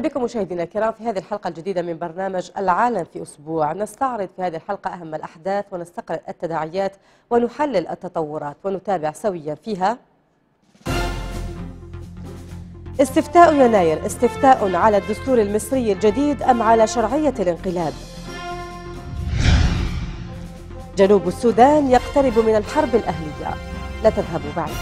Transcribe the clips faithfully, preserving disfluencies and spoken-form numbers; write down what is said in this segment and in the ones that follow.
بكم مشاهدينا الكرام في هذه الحلقة الجديدة من برنامج العالم في أسبوع. نستعرض في هذه الحلقة أهم الأحداث ونستقرأ التداعيات ونحلل التطورات ونتابع سويا فيها استفتاء يناير، استفتاء على الدستور المصري الجديد أم على شرعية الانقلاب؟ جنوب السودان يقترب من الحرب الأهلية، لا تذهبوا بعيدا.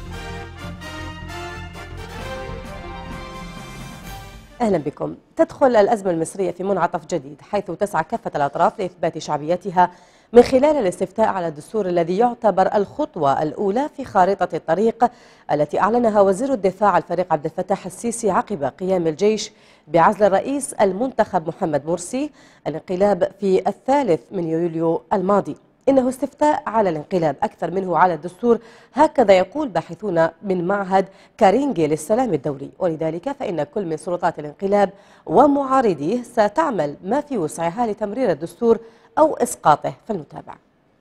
أهلا بكم. تدخل الأزمة المصرية في منعطف جديد حيث تسعى كافة الأطراف لإثبات شعبيتها من خلال الاستفتاء على الدستور الذي يعتبر الخطوة الأولى في خارطة الطريق التي أعلنها وزير الدفاع الفريق عبد الفتاح السيسي عقب قيام الجيش بعزل الرئيس المنتخب محمد مرسي الانقلاب في الثالث من يوليو الماضي. إنه استفتاء على الانقلاب أكثر منه على الدستور، هكذا يقول باحثون من معهد كارينجي للسلام الدولي، ولذلك فإن كل من سلطات الانقلاب ومعارضيه ستعمل ما في وسعها لتمرير الدستور أو إسقاطه. فلنتابع.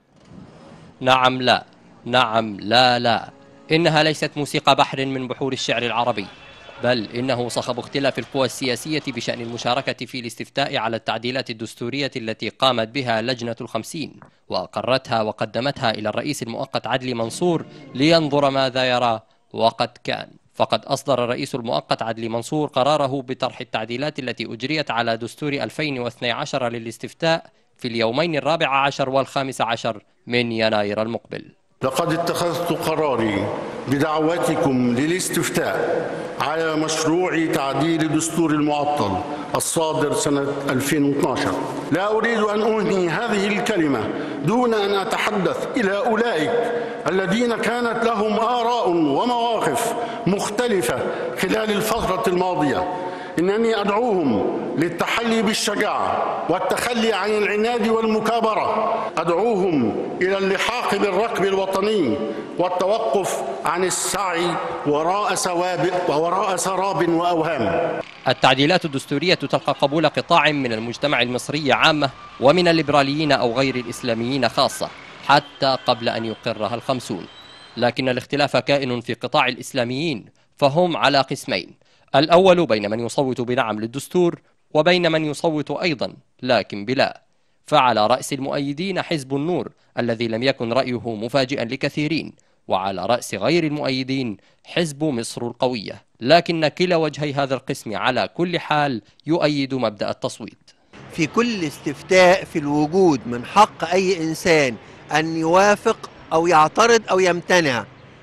نعم لا، نعم لا لا، إنها ليست موسيقى بحر من بحور الشعر العربي، بل إنه صخب اختلاف القوى السياسية بشأن المشاركة في الاستفتاء على التعديلات الدستورية التي قامت بها لجنة الخمسين وأقرتها وقدمتها إلى الرئيس المؤقت عدلي منصور لينظر ماذا يرى. وقد كان، فقد أصدر الرئيس المؤقت عدلي منصور قراره بطرح التعديلات التي أجريت على دستور ألفين واثني عشر للاستفتاء في اليومين الرابع عشر والخامس عشر من يناير المقبل. لقد اتخذت قراري بدعوتكم للاستفتاء على مشروع تعديل الدستور المعطل الصادر سنة ألفين واثني عشر. لا أريد أن أنهي هذه الكلمة دون أن أتحدث إلى أولئك الذين كانت لهم آراء ومواقف مختلفة خلال الفترة الماضية. إنني أدعوهم للتحلي بالشجاعة والتخلي عن العناد والمكابرة. أدعوهم إلى اللحاق بالركب الوطني والتوقف عن السعي وراء سوابق ووراء سراب وأوهام. التعديلات الدستورية تلقى قبول قطاع من المجتمع المصري عامة ومن الليبراليين أو غير الإسلاميين خاصة حتى قبل أن يقرها الخمسون، لكن الاختلاف كائن في قطاع الإسلاميين، فهم على قسمين: الأول بين من يصوت بنعم للدستور وبين من يصوت أيضا لكن بلا. فعلى رأس المؤيدين حزب النور الذي لم يكن رأيه مفاجئا لكثيرين، وعلى رأس غير المؤيدين حزب مصر القوية، لكن كلا وجهي هذا القسم على كل حال يؤيد مبدأ التصويت. في كل استفتاء في الوجود من حق أي إنسان أن يوافق أو يعترض أو يمتنع.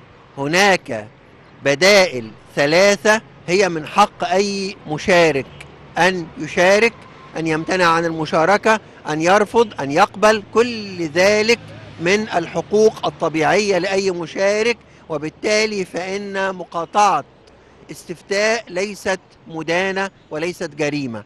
هناك بدائل ثلاثة هي من حق أي مشارك أن يشارك، أن يمتنع عن المشاركة، أن يرفض، أن يقبل. كل ذلك من الحقوق الطبيعية لأي مشارك، وبالتالي فإن مقاطعة استفتاء ليست مدانة وليست جريمة.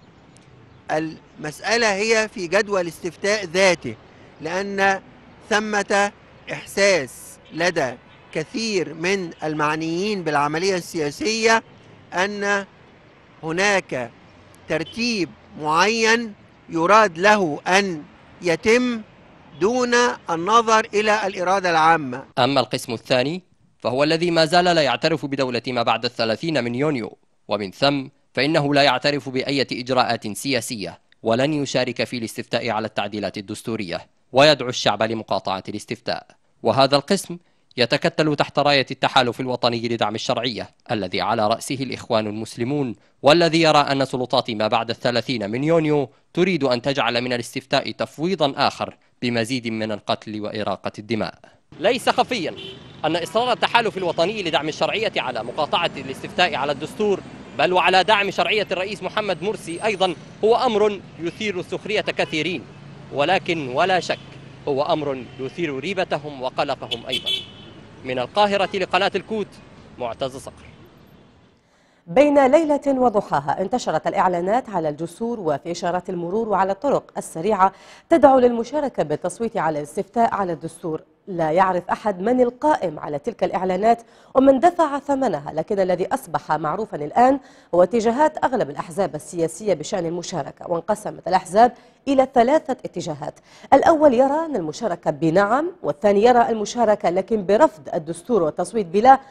المسألة هي في جدول الاستفتاء ذاته، لأن ثمة إحساس لدى كثير من المعنيين بالعملية السياسية أن هناك ترتيب معين يراد له أن يتم دون النظر إلى الإرادة العامة. أما القسم الثاني فهو الذي ما زال لا يعترف بدولة ما بعد الثلاثين من يونيو، ومن ثم فإنه لا يعترف بأي إجراءات سياسية ولن يشارك في الاستفتاء على التعديلات الدستورية، ويدعو الشعب لمقاطعة الاستفتاء. وهذا القسم يتكتل تحت راية التحالف الوطني لدعم الشرعية الذي على رأسه الإخوان المسلمون، والذي يرى أن سلطات ما بعد الثلاثين من يونيو تريد أن تجعل من الاستفتاء تفويضا آخر بمزيد من القتل وإراقة الدماء. ليس خفيا أن إصرار التحالف الوطني لدعم الشرعية على مقاطعة الاستفتاء على الدستور، بل وعلى دعم شرعية الرئيس محمد مرسي أيضا، هو أمر يثير سخرية كثيرين، ولكن ولا شك هو أمر يثير ريبتهم وقلقهم أيضا. من القاهرة لقناة الكوت، معتز صقر. بين ليلة وضحاها انتشرت الإعلانات على الجسور وفي إشارات المرور وعلى الطرق السريعة تدعو للمشاركة بالتصويت على الاستفتاء على الدستور. لا يعرف أحد من القائم على تلك الإعلانات ومن دفع ثمنها، لكن الذي أصبح معروفا الآن هو اتجاهات أغلب الأحزاب السياسية بشأن المشاركة. وانقسمت الأحزاب إلى ثلاثة اتجاهات: الأول يرى أن المشاركة بنعم، والثاني يرى المشاركة لكن برفض الدستور والتصويت بلا،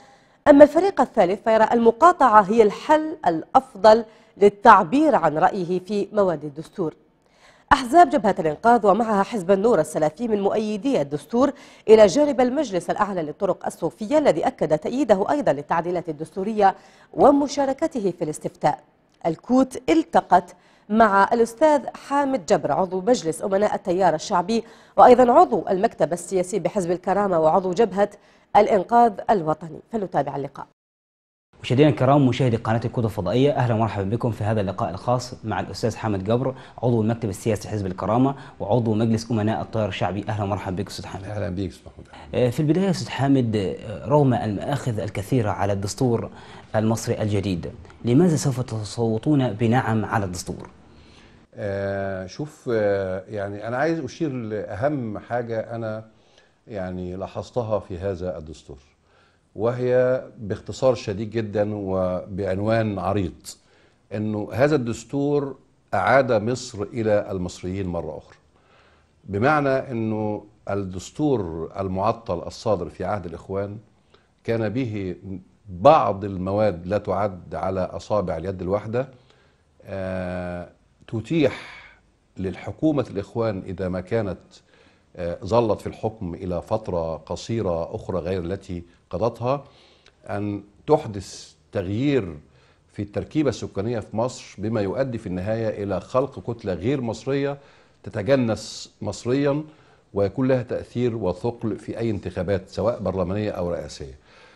أما الفريق الثالث فيرى المقاطعة هي الحل الأفضل للتعبير عن رأيه في مواد الدستور. أحزاب جبهة الإنقاذ ومعها حزب النور السلفي من مؤيدي الدستور إلى جانب المجلس الأعلى للطرق الصوفية الذي أكد تأييده أيضا للتعديلات الدستورية ومشاركته في الاستفتاء. الكوت التقت مع الأستاذ حامد جبر عضو مجلس أمناء التيار الشعبي وأيضا عضو المكتب السياسي بحزب الكرامة وعضو جبهة الإنقاذ الوطني. فلنتابع اللقاء. مشاهدينا الكرام، مشاهدي قناة الكوت الفضائية، أهلا ومرحبا بكم في هذا اللقاء الخاص مع الأستاذ حامد جبر عضو المكتب السياسي حزب الكرامة وعضو مجلس أمناء التيار الشعبي. أهلا ومرحبا بك أستاذ حامد. أهلا بك أستاذ محمود. في البداية أستاذ حامد، رغم المآخذ الكثيرة على الدستور المصري الجديد، لماذا سوف تصوتون بنعم على الدستور؟ آه شوف، آه يعني أنا عايز أشير لأهم حاجة أنا يعني لاحظتها في هذا الدستور، وهي باختصار شديد جدا وبعنوان عريض، انه هذا الدستور اعاد مصر الى المصريين مره اخرى. بمعنى انه الدستور المعطل الصادر في عهد الاخوان كان به بعض المواد لا تعد على اصابع اليد الواحده، آه تتيح للحكومه الاخوان اذا ما كانت ظلت في الحكم إلى فترة قصيرة أخرى غير التي قضتها أن تحدث تغيير في التركيبة السكانية في مصر، بما يؤدي في النهاية إلى خلق كتلة غير مصرية تتجنس مصريا ويكون لها تأثير وثقل في أي انتخابات سواء برلمانية أو رئاسية.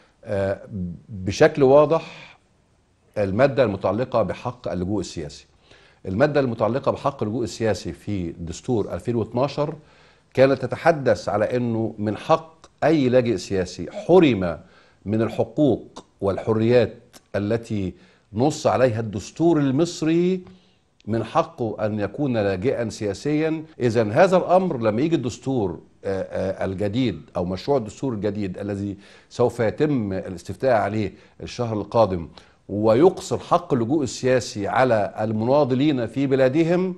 بشكل واضح المادة المتعلقة بحق اللجوء السياسي، المادة المتعلقة بحق اللجوء السياسي في دستور ألفين واثناشر كانت تتحدث على أنه من حق أي لاجئ سياسي حرم من الحقوق والحريات التي نص عليها الدستور المصري من حقه أن يكون لاجئا سياسيا. إذن هذا الأمر لما يجي الدستور الجديد أو مشروع الدستور الجديد الذي سوف يتم الاستفتاء عليه الشهر القادم ويقصر حق اللجوء السياسي على المناضلين في بلادهم،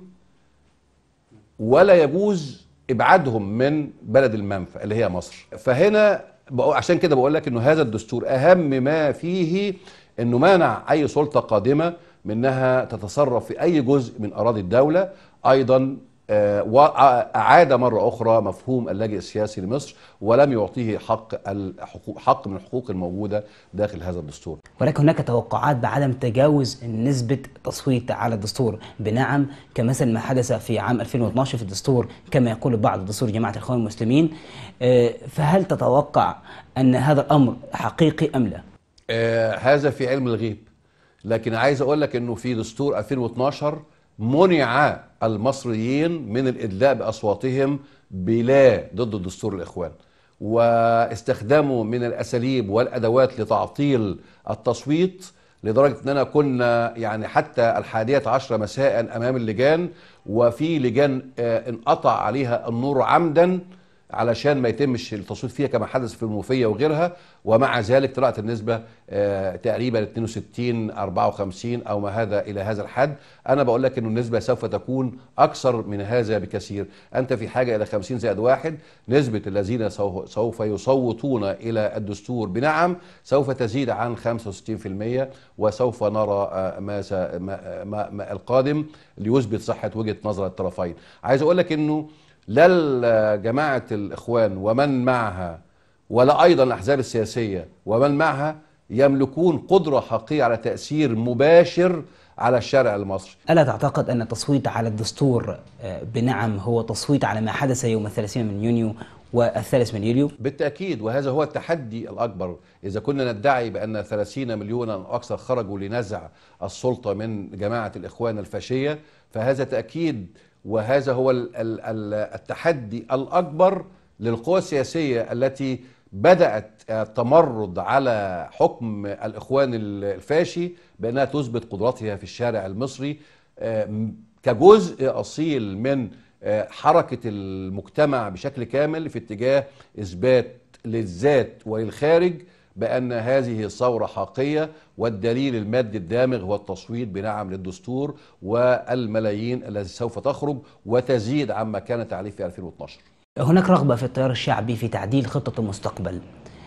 ولا يجوز ابعادهم من بلد المنفى اللي هي مصر. فهنا عشان كده بقول لك انه هذا الدستور اهم ما فيه انه مانع اي سلطه قادمه من انها تتصرف في اي جزء من اراضي الدوله. ايضا اعاد مره اخرى مفهوم اللاجئ السياسي لمصر ولم يعطيه حق الحقوق حق من الحقوق الموجوده داخل هذا الدستور. ولكن هناك توقعات بعدم تجاوز نسبه تصويت على الدستور بنعم كمثل ما حدث في عام ألفين واثناشر في الدستور كما يقول بعض دستور جماعه الاخوان المسلمين. فهل تتوقع ان هذا الامر حقيقي ام لا؟ آه هذا في علم الغيب، لكن عايز اقول لك انه في دستور ألفين واثناشر منع المصريين من الإدلاء بأصواتهم بلا ضد دستور الإخوان، واستخدموا من الأساليب والأدوات لتعطيل التصويت، لدرجة أننا كنا يعني حتى الحادية عشرة مساء أمام اللجان، وفي لجان انقطع عليها النور عمدا علشان ما يتمش التصويت فيها كما حدث في المنوفية وغيرها، ومع ذلك طلعت النسبة آه تقريبا اثنين وستين أربعة وخمسين أو ما هذا إلى هذا الحد. أنا بقول لك أن النسبة سوف تكون أكثر من هذا بكثير. أنت في حاجة إلى خمسين زائد واحد، نسبة الذين سوف يصوتون إلى الدستور بنعم سوف تزيد عن خمسة وستين بالمئة، وسوف نرى آه ما, ما, ما, ما القادم ليثبت صحة وجهة نظر الطرفين. عايز أقول لك أنه لا جماعة الإخوان ومن معها ولا أيضا الأحزاب السياسية ومن معها يملكون قدرة حقيقية على تأثير مباشر على الشارع المصري. ألا تعتقد أن التصويت على الدستور بنعم هو تصويت على ما حدث يوم الثلاثين من يونيو والثالث من يوليو؟ بالتأكيد، وهذا هو التحدي الأكبر. إذا كنا ندعي بأن ثلاثين مليونا أو أكثر خرجوا لنزع السلطة من جماعة الإخوان الفاشية، فهذا تأكيد، وهذا هو التحدي الأكبر للقوى السياسية التي بدأت التمرد على حكم الإخوان الفاشي بأنها تثبت قدرتها في الشارع المصري كجزء أصيل من حركة المجتمع بشكل كامل في اتجاه إثبات للذات وللخارج بأن هذه ثورة حقيقية، والدليل المادي الدامغ هو التصويت بنعم للدستور والملايين التي سوف تخرج وتزيد عما كانت عليه في ألفين واثناشر. هناك رغبة في التيار الشعبي في تعديل خطة المستقبل،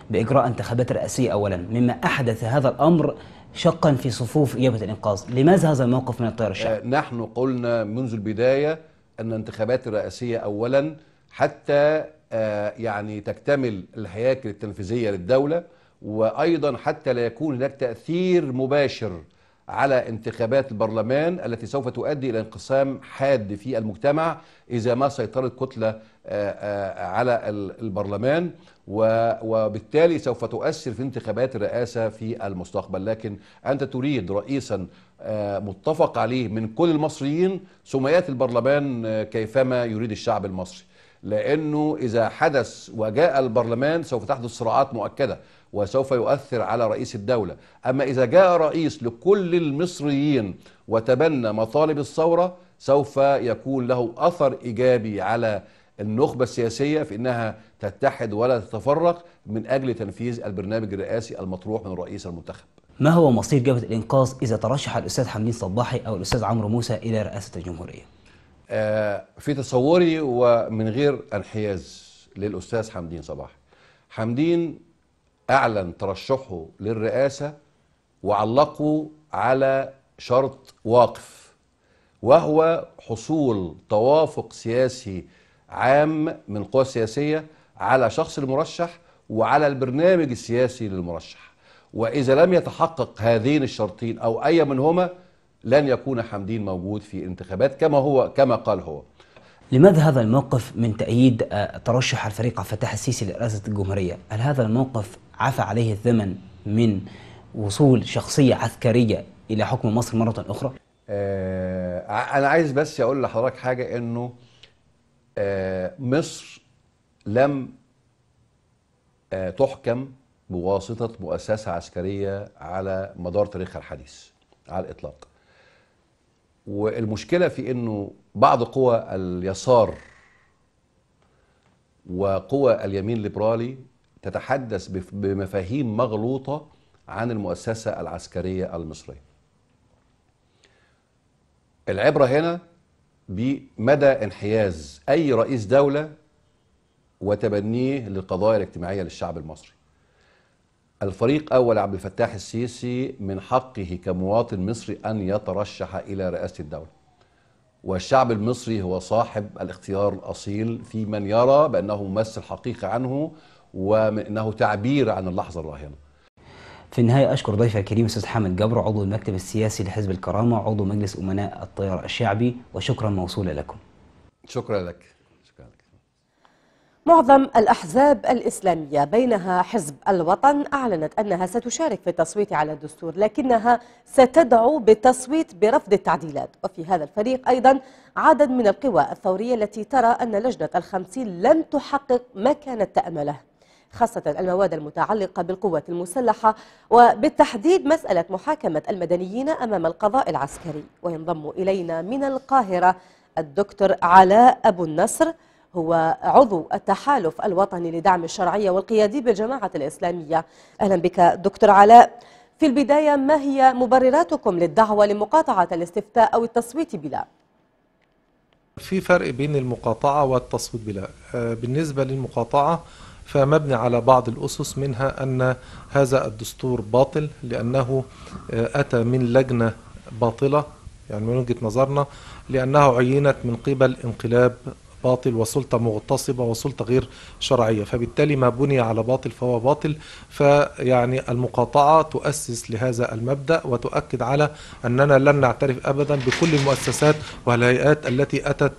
بإجراء انتخابات رئاسية أولا، مما أحدث هذا الأمر شقا في صفوف جبهة الإنقاذ. لماذا هذا الموقف من التيار الشعبي؟ آه نحن قلنا منذ البداية أن الانتخابات الرئاسية أولا حتى آه يعني تكتمل الهياكل التنفيذية للدولة، وأيضا حتى لا يكون هناك تأثير مباشر على انتخابات البرلمان التي سوف تؤدي إلى انقسام حاد في المجتمع إذا ما سيطرت كتلة على البرلمان، وبالتالي سوف تؤثر في انتخابات الرئاسة في المستقبل. لكن أنت تريد رئيسا متفق عليه من كل المصريين ثم يأتي البرلمان كيفما يريد الشعب المصري، لأنه إذا حدث وجاء البرلمان سوف تحدث صراعات مؤكدة وسوف يؤثر على رئيس الدولة. أما إذا جاء رئيس لكل المصريين وتبنى مطالب الثورة سوف يكون له أثر إيجابي على النخبة السياسية في أنها تتحد ولا تتفرق من أجل تنفيذ البرنامج الرئاسي المطروح من الرئيس المنتخب. ما هو مصير جبهة الإنقاذ إذا ترشح الأستاذ حمدين صباحي أو الأستاذ عمرو موسى إلى رئاسة الجمهورية؟ آه في تصوري ومن غير انحياز للأستاذ حمدين صباحي، حمدين أعلن ترشحه للرئاسة وعلقه على شرط واقف، وهو حصول توافق سياسي عام من القوى السياسية على شخص المرشح وعلى البرنامج السياسي للمرشح. وإذا لم يتحقق هذين الشرطين أو أي منهما لن يكون حمدين موجود في الانتخابات كما هو كما قال هو. لماذا هذا الموقف من تأييد ترشح الفريق عبد الفتاح السيسي لرئاسة الجمهورية؟ هل هذا الموقف عفى عليه الثمن من وصول شخصية عسكرية إلى حكم مصر مرة أخرى؟ آه أنا عايز بس أقول لحضرتك حاجة، إنه آه مصر لم آه تحكم بواسطة مؤسسة عسكرية على مدار تاريخها الحديث على الإطلاق. والمشكلة في إنه بعض قوى اليسار وقوى اليمين الليبرالي تتحدث بمفاهيم مغلوطة عن المؤسسة العسكرية المصرية. العبرة هنا بمدى انحياز أي رئيس دولة وتبنيه للقضايا الاجتماعية للشعب المصري. الفريق أول عبد الفتاح السيسي من حقه كمواطن مصري أن يترشح إلى رئاسة الدولة، والشعب المصري هو صاحب الاختيار الأصيل في من يرى بأنه ممثل حقيقي عنه وأنه تعبير عن اللحظة الراهنة. في النهاية أشكر ضيفي الكريم أستاذ حامد جبر، عضو المكتب السياسي لحزب الكرامة، عضو مجلس أمناء التيار الشعبي، وشكرا موصولة لكم. شكرا لك. شكرا لك. معظم الأحزاب الإسلامية بينها حزب الوطن أعلنت أنها ستشارك في التصويت على الدستور، لكنها ستدعو بالتصويت برفض التعديلات. وفي هذا الفريق أيضا عدد من القوى الثورية التي ترى أن لجنة الخمسين لن تحقق ما كانت تأمله، خاصة المواد المتعلقة بالقوات المسلحة وبالتحديد مسألة محاكمة المدنيين أمام القضاء العسكري. وينضم إلينا من القاهرة الدكتور علاء أبو النصر، هو عضو التحالف الوطني لدعم الشرعية والقيادي بالجماعة الإسلامية. أهلا بك دكتور علاء. في البداية، ما هي مبرراتكم للدعوة لمقاطعة الاستفتاء أو التصويت بلا؟ في فرق بين المقاطعة والتصويت بلا. بالنسبة للمقاطعة فمبني على بعض الأسس، منها أن هذا الدستور باطل لأنه أتى من لجنة باطلة، يعني من وجهة نظرنا لأنه عينت من قبل انقلاب باطل وسلطة مغتصبة وسلطة غير شرعية، فبالتالي ما بني على باطل فهو باطل. فيعني المقاطعة تؤسس لهذا المبدأ وتؤكد على أننا لن نعترف أبدا بكل المؤسسات والهيئات التي أتت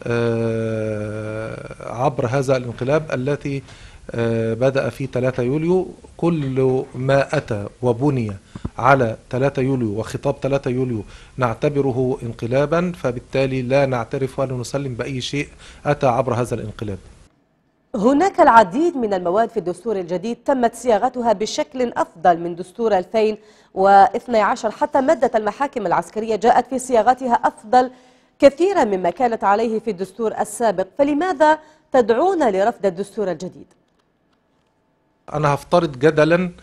عبر هذا الانقلاب التي بدأ في ثلاثة يوليو. كل ما أتى وبني على ثلاثة يوليو وخطاب ثلاثة يوليو نعتبره انقلابا، فبالتالي لا نعترف ولا نسلم بأي شيء أتى عبر هذا الانقلاب. هناك العديد من المواد في الدستور الجديد تمت صياغتها بشكل أفضل من دستور ألفين واثني عشر، حتى مادة المحاكم العسكرية جاءت في صياغتها أفضل كثيرا مما كانت عليه في الدستور السابق، فلماذا تدعون لرفض الدستور الجديد؟ أنا هفترض جدلا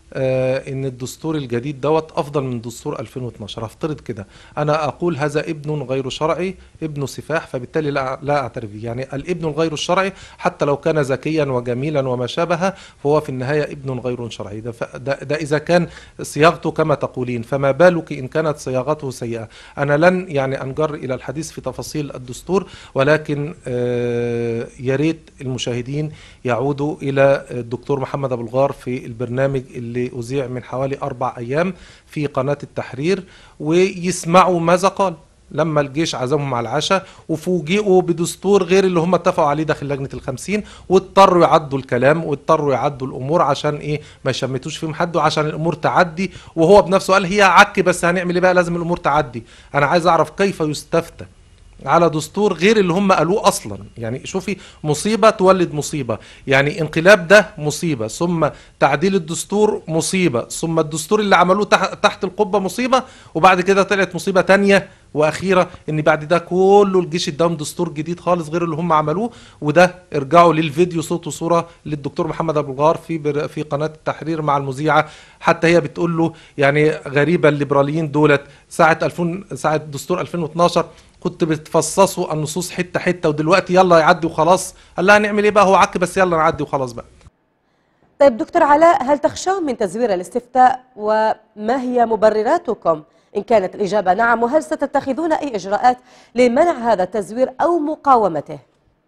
آه ان الدستور الجديد دوت افضل من دستور ألفين واثناشر. هفترض كده، انا اقول هذا ابن غير شرعي، ابن سفاح، فبالتالي لا لا اعترف به. يعني الابن الغير الشرعي حتى لو كان ذكيا وجميلا وما شابه فهو في النهايه ابن غير شرعي. ده, ده, ده اذا كان صياغته كما تقولين، فما بالك ان كانت صياغته سيئه. انا لن يعني انجر الى الحديث في تفاصيل الدستور، ولكن آه يا ريت المشاهدين يعودوا الى الدكتور محمد ابو الغار في البرنامج اللي أذيع من حوالي أربع أيام في قناة التحرير، ويسمعوا ماذا قال لما الجيش عزمهم على العشاء وفوجئوا بدستور غير اللي هم اتفقوا عليه داخل لجنة الخمسين، واضطروا يعدوا الكلام واضطروا يعدوا الأمور عشان إيه ما يشمتوش فيهم حد وعشان الأمور تعدي. وهو بنفسه قال هي عك بس هنعمل إيه بقى، لازم الأمور تعدي. أنا عايز أعرف كيف يستفتى على دستور غير اللي هم قالوه اصلا. يعني شوفي، مصيبه تولد مصيبه، يعني انقلاب ده مصيبه، ثم تعديل الدستور مصيبه، ثم الدستور اللي عملوه تحت القبه مصيبه، وبعد كده طلعت مصيبه تانية واخيره ان بعد ده كله الجيش اداهم دستور جديد خالص غير اللي هم عملوه. وده ارجعوا للفيديو صوت وصوره للدكتور محمد ابو الغار في في قناه التحرير مع المذيعه، حتى هي بتقول له يعني غريبه الليبراليين دولت ساعه ألفين ساعه دستور ألفين واثناشر كنت بتفصصوا النصوص حته حته، ودلوقتي يلا يعدي وخلاص. قال لها هنعمل ايه بقى، هو عك بس يلا نعدي وخلاص بقى. طيب دكتور علاء، هل تخشون من تزوير الاستفتاء، وما هي مبرراتكم إن كانت الإجابة نعم؟ وهل ستتخذون أي إجراءات لمنع هذا التزوير أو مقاومته؟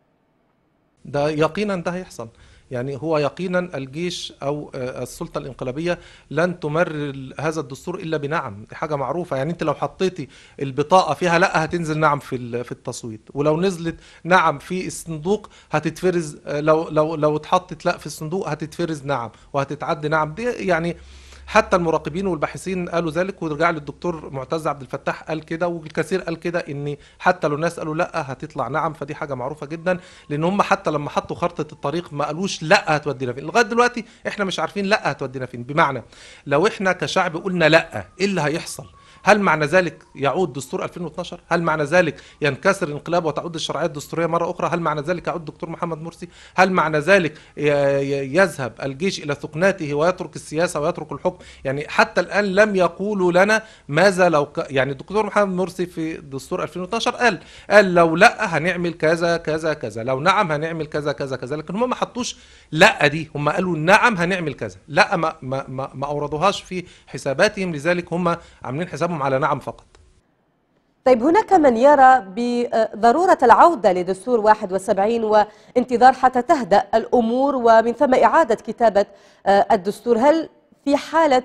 ده يقينا ده هيحصل. يعني هو يقينا الجيش او السلطه الانقلابيه لن تمرر هذا الدستور الا بنعم، دي حاجه معروفه. يعني انت لو حطيتي البطاقه فيها لا هتنزل نعم في في التصويت، ولو نزلت نعم في الصندوق هتتفرز، لو لو لو اتحطت لا في الصندوق هتتفرز نعم وهتتعدي نعم. دي يعني حتى المراقبين والباحثين قالوا ذلك، ورجع للدكتور معتز عبد الفتاح قال كده، والكثير قال كده، ان حتى لو الناس قالوا لا هتطلع نعم. فدي حاجه معروفه جدا، لان هم حتى لما حطوا خارطه الطريق ما قالوش لا هتودينا فين. لغايه دلوقتي احنا مش عارفين لا هتودينا فين. بمعنى لو احنا كشعب قلنا لا ايه اللي هيحصل؟ هل معنى ذلك يعود دستور ألفين واثناشر؟ هل معنى ذلك ينكسر الانقلاب وتعود الشرعيه الدستوريه مره اخرى؟ هل معنى ذلك يعود الدكتور محمد مرسي؟ هل معنى ذلك يذهب الجيش الى ثقناته ويترك السياسه ويترك الحكم؟ يعني حتى الان لم يقولوا لنا ماذا لو ك... يعني الدكتور محمد مرسي في دستور ألفين واثناشر قال قال لو لا هنعمل كذا كذا كذا، لو نعم هنعمل كذا كذا كذا، لكن هم ما حطوش لا دي، هم قالوا نعم هنعمل كذا، لا ما ما ما, ما اوردوهاش في حساباتهم، لذلك هم عاملين حساب على نعم فقط. طيب هناك من يرى بضرورة العودة لدستور واحد وسبعين وانتظار حتى تهدأ الأمور ومن ثم إعادة كتابة الدستور. هل في حالة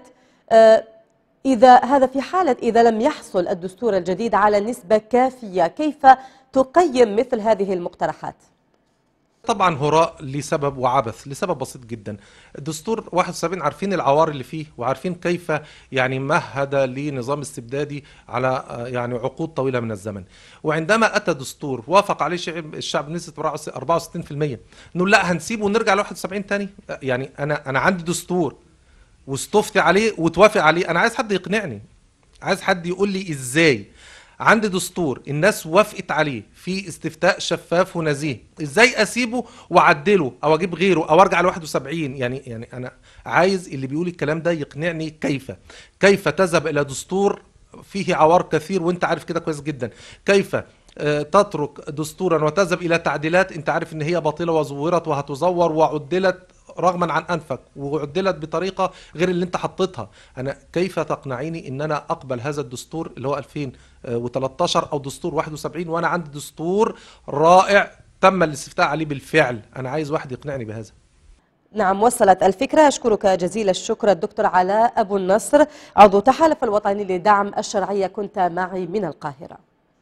إذا هذا في حالة إذا لم يحصل الدستور الجديد على نسبة كافية، كيف تقيم مثل هذه المقترحات؟ طبعا هراء لسبب وعبث، لسبب بسيط جدا. دستور واحد وسبعين عارفين العوار اللي فيه، وعارفين كيف يعني مهد لنظام استبدادي على يعني عقود طويله من الزمن. وعندما اتى دستور وافق عليه الشعب بنسبه أربعة وستين بالمئة، نقول لا هنسيبه ونرجع ل واحد وسبعين تاني؟ يعني انا انا عندي دستور واستفتي عليه وتوافق عليه، انا عايز حد يقنعني، عايز حد يقول لي ازاي عندي دستور الناس وافقت عليه في استفتاء شفاف ونزيه، ازاي اسيبه واعدله او اجيب غيره او ارجع ل واحد وسبعين؟ يعني يعني انا عايز اللي بيقول الكلام ده يقنعني كيف كيف تذهب الى دستور فيه عوار كثير وانت عارف كده كويس جدا، كيف تترك دستورا وتذهب الى تعديلات انت عارف ان هي باطله وزورت وهتزور وعدلت رغما عن انفك وعدلت بطريقه غير اللي انت حطيتها. انا كيف تقنعيني ان انا اقبل هذا الدستور اللي هو ألفين وثلاثة عشر او دستور واحد وسبعين وانا عندي دستور رائع تم الاستفتاء عليه بالفعل؟ انا عايز واحد يقنعني بهذا. نعم، وصلت الفكرة. أشكرك جزيل الشكر الدكتور علاء أبو النصر، عضو التحالف الوطني لدعم الشرعية، كنت معي من القاهرة.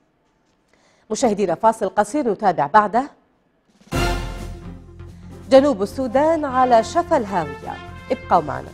مشاهدينا فاصل قصير نتابع بعده. جنوب السودان على شفا الهاوية، ابقوا معنا.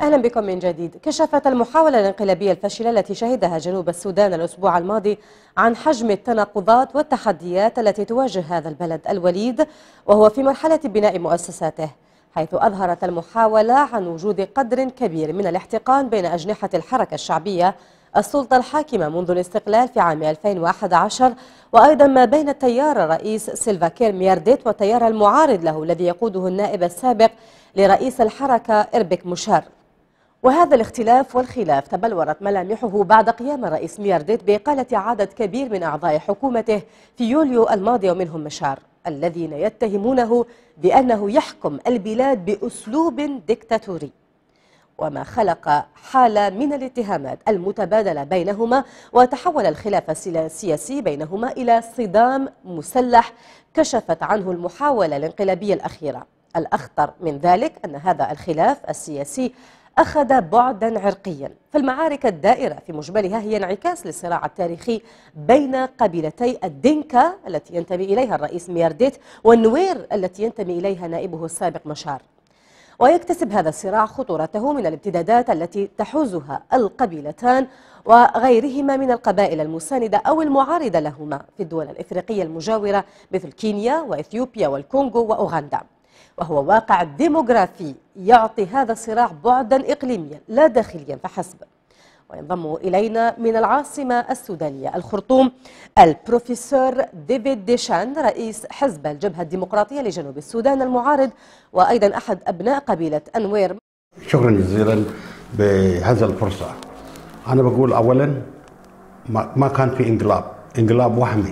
أهلا بكم من جديد. كشفت المحاولة الانقلابية الفاشلة التي شهدها جنوب السودان الأسبوع الماضي عن حجم التناقضات والتحديات التي تواجه هذا البلد الوليد وهو في مرحلة بناء مؤسساته، حيث أظهرت المحاولة عن وجود قدر كبير من الاحتقان بين أجنحة الحركة الشعبية السلطة الحاكمة منذ الاستقلال في عام ألفين وأحد عشر، وأيضا ما بين التيار الرئيس سيلفا كير ميارديت والتيار المعارض له الذي يقوده النائب السابق لرئيس الحركة إربك مشار. وهذا الاختلاف والخلاف تبلورت ملامحه بعد قيام الرئيس ميارديت بإقالة عدد كبير من أعضاء حكومته في يوليو الماضي ومنهم مشار، الذين يتهمونه بأنه يحكم البلاد بأسلوب ديكتاتوري، وما خلق حالة من الاتهامات المتبادلة بينهما، وتحول الخلاف السياسي بينهما إلى صدام مسلح كشفت عنه المحاولة الانقلابية الأخيرة. الأخطر من ذلك أن هذا الخلاف السياسي أخذ بعدا عرقيا، فالمعارك الدائرة في مجملها هي انعكاس للصراع التاريخي بين قبيلتي الدينكا التي ينتمي إليها الرئيس ميارديت والنوير التي ينتمي إليها نائبه السابق مشار. ويكتسب هذا الصراع خطورته من الامتدادات التي تحوزها القبيلتان وغيرهما من القبائل المساندة أو المعارضة لهما في الدول الإفريقية المجاورة مثل كينيا وإثيوبيا والكونغو وأوغندا، وهو واقع ديموغرافي يعطي هذا الصراع بعدا إقليميا لا داخليا فحسب. وينضم إلينا من العاصمة السودانية الخرطوم البروفيسور ديفيد ديشان رئيس حزب الجبهة الديمقراطية لجنوب السودان المعارض وأيضا أحد أبناء قبيلة أنوير. شكرا جزيلا بهذا الفرصة. أنا بقول أولا ما كان في انقلاب، انقلاب وهمي.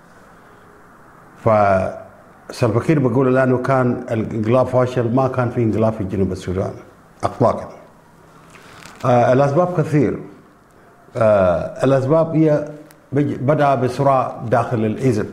فسلفا كير بقول لأنه كان الانقلاب فاشل، ما كان في انقلاب في جنوب السودان إطلاقا. آه الأسباب كثير. آه الأسباب هي بدأ بصراع داخل الحزب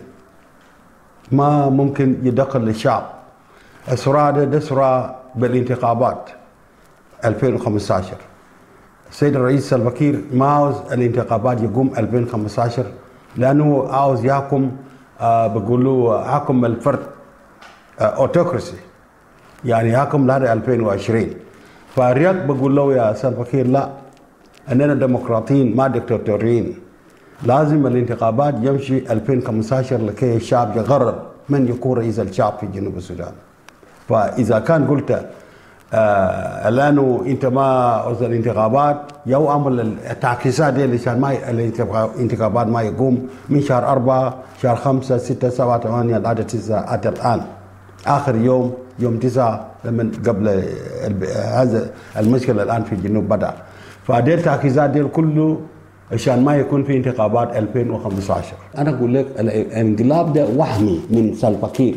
ما ممكن يدخل للشعب. الصراع ده, ده صراع بالانتخابات ألفين وخمسة عشر. السيد الرئيس سلفا كير ما عاوز الانتخابات يقوم ألفين وخمسة عشر لأنه عاوز يحكم، آه بقول له حكم الفرد، آه اوتوكراسي، يعني حكم لهذا ألفين وعشرين. فالرياض بقول له يا سلفا كير لا، أننا ديمقراطيين ما دكتاتوريين، لازم الانتخابات يمشي ألفين وخمسة عشر لكي الشعب يقرر من يكون رئيس الشعب في جنوب السودان. فإذا كان قلت آه لأنه أنت ما عاوز الانتخابات يو عمل التعكيسات دي عشان ما الانتخابات ما يقوم من شهر أربعة شهر خمسة ستة سبعة ثمانية لعدد تسعة حتى الآن آخر يوم يوم تسعة لما قبل هذا المشكلة الآن في الجنوب بدأ. فدي التعكيزات دي كله عشان ما يكون في انتخابات ألفين وخمسة عشر. أنا أقول لك الانقلاب ده وهمي من سلفا كير،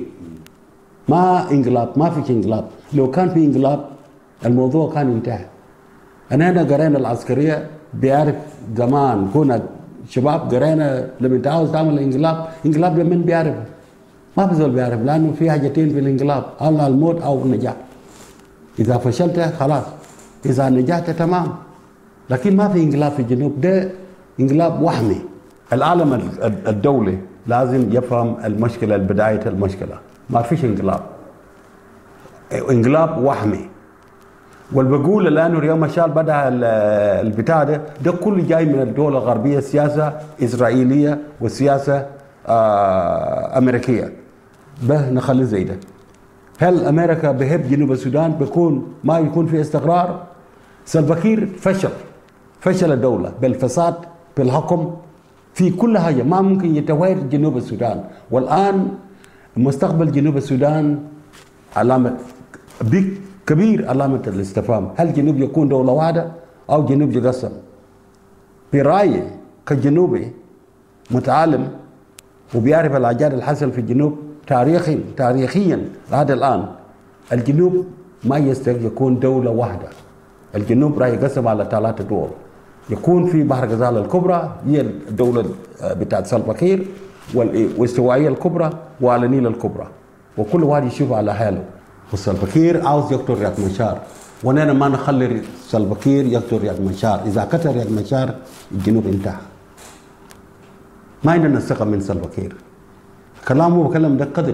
ما انقلاب، ما في انقلاب. لو كان في انقلاب الموضوع كان انتهى. أنا هنا قرينا العسكرية بيعرف زمان، كنا شباب قرينا لما انت عاوز تعمل انقلاب، انقلاب ده من بيعرف؟ ما في زول بيعرف، لأنه في حاجتين في الانقلاب، الله الموت أو النجاح. إذا فشلت خلاص، إذا نجحت تمام. لكن ما في انقلاب في الجنوب، ده انقلاب وهمي. العالم الدولي لازم يفهم المشكلة، بداية المشكلة. ما فيش انقلاب، انقلاب وهمي. والبقول لأنه رياض مشال بدأ البتاع ده ده كله جاي من الدول الغربية، سياسة إسرائيلية وسياسة آه أمريكية. به نخلي زي ده. هل أمريكا بهب جنوب السودان بيكون ما يكون في استقرار؟ سلفا كير فشل فشل الدولة بالفساد بالحكم في كل حاجة، ما ممكن يتوالى جنوب السودان. والآن مستقبل جنوب السودان علامة بيك كبير، علامة الاستفهام. هل جنوب يكون دولة واحدة أو جنوب يقسم؟ في رأيي كجنوبي متعلم وبيعرف الأجيال اللي حصل في الجنوب تاريخيا تاريخيا هذا الآن، الجنوب ما يستحق يكون دولة واحدة. الجنوب راح يقسم على ثلاثة دول، يكون في بحر غزال الكبرى هي الدولة بتاعت سلفا كير، والاستوائية الكبرى وعلى النيل الكبرى، وكل واحد يشوف على حاله. وسلفا كير عاوز يقتل رياض مشار، ونحن ما نخلي سلفا كير يقتل رياض مشار. إذا قتل رياض مشار الجنوب انتهى. ما عندنا ثقة من سلفا كير. كلامه بكلم ده كذب،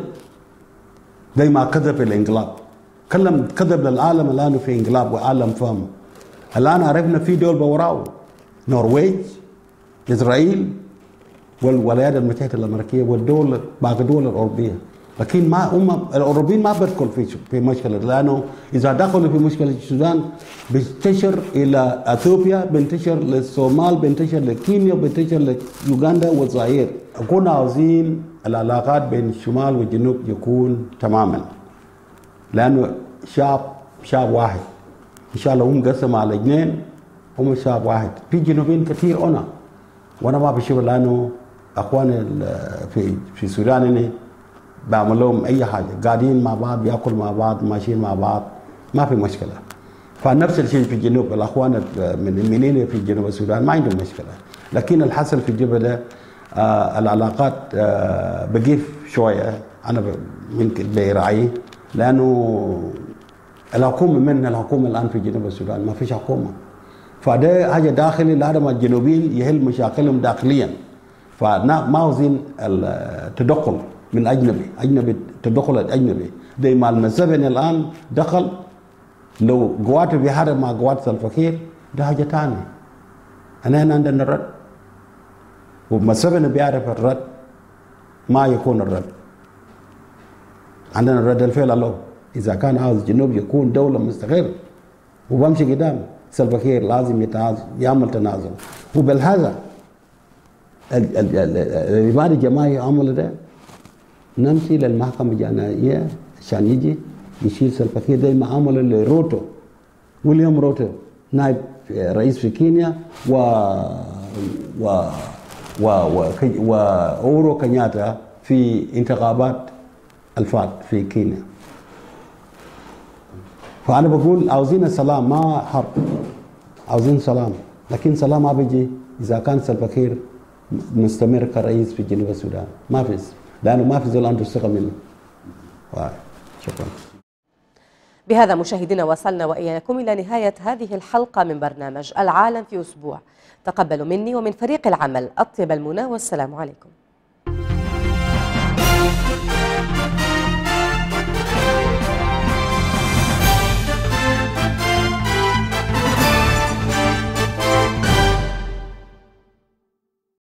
زي ما كذب في الانقلاب، كلم كذب للعالم الآن في انقلاب وعالم فهم. الآن عرفنا في دول بوراه، نرويج، إسرائيل، والولايات المتحدة الأمريكية والدول باقي الدول الأوروبية. لكن ما هم الأوروبيين ما بيدخلوا في في مشكلة، لأنه إذا دخلوا في مشكلة السودان بينتشر إلى أثيوبيا، بينتشر للصومال، بينتشر لكينيا، بينتشر ليوغندا والظاهر. كنا عاوزين العلاقات بين الشمال والجنوب يكون تماما، لأنه شعب شعب واحد. إن شاء الله هم قسموا على اثنين، هم شعب واحد. في جنوبيين كثير أنا وأنا ما بشوف، لأنه أخواني في في السودان هنا بعمل لهم اي حاجه، قاعدين مع بعض، بياكل مع بعض، ماشيين مع بعض، ما في مشكله. فنفس الشيء في الجنوب، الاخوان من منين في جنوب السودان ما عندهم مشكله. لكن الحصل في الجبهه ده آه العلاقات آه بقيف شويه، انا يمكن برايي، لانه الحكومه من الحكومه الان في جنوب السودان ما فيش حكومه. فده حاجه داخلي، لازم الجنوبيين يحل مشاكلهم داخليا. فما عاوزين التدخل من اجنبي، اجنبي تدخل الاجنبي زي ما المسبني الان دخل. لو قواته بيحارب مع قوات سلفا كير ده حاجه ثانيه. انا هنا عندنا الرد، ومسبني بيعرف الرد ما يكون الرد. عندنا الرد الفعل له، اذا كان عاوز الجنوب يكون دوله مستقره وبمشي قدام سلفا كير لازم يتعازم يعمل تنازل. وبالهذا الرباط الجماعي عمل ده نمشي للمحكمة الجنائية عشان يجي يشيل سلفا كير زي ما عملوا لروتو، ويليام روتو نائب رئيس في كينيا، و و و وأورو كينياتا في انتخابات الفات في كينيا. فأنا بقول عاوزين السلام ما حرب، عاوزين سلام، لكن سلام ما بيجي إذا كان سلفا كير مستمر كرئيس في جنوب السودان. ما في، لأنه ما في زول عنده ثقة منه. شكرا. بهذا مشاهدينا وصلنا وإياكم إلى نهاية هذه الحلقة من برنامج العالم في أسبوع. تقبلوا مني ومن فريق العمل أطيب المنى، والسلام عليكم.